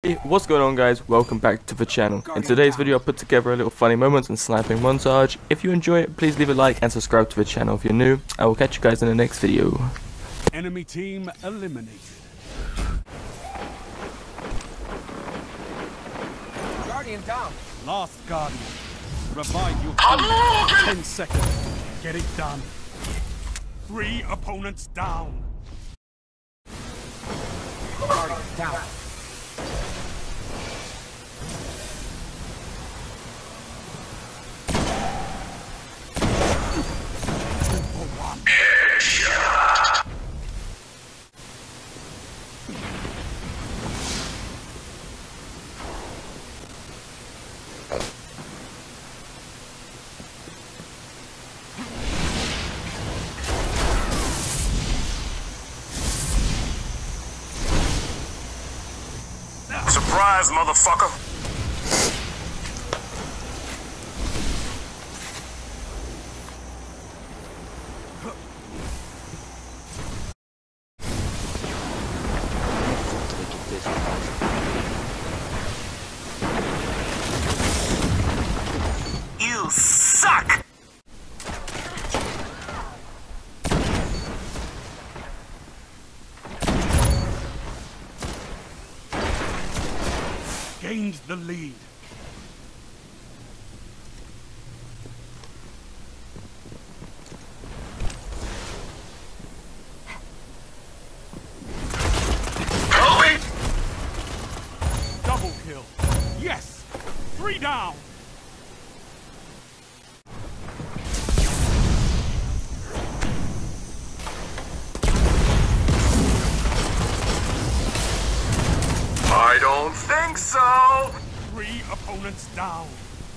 Hey, what's going on guys, welcome back to the channel. In today's video I put together a little funny moments and sniping montage. If you enjoy it, please leave a like and subscribe to the channel if you're new. I will catch you guys in the next video. Enemy team eliminated. Guardian down. Last Guardian. Revive your team. 10 seconds. Get it done. 3 opponents down. Guardian down. Surprise, motherfucker! You suck! Gained the lead. Kobe! Double kill. Yes! 3 down. I don't think so! 3 opponents down.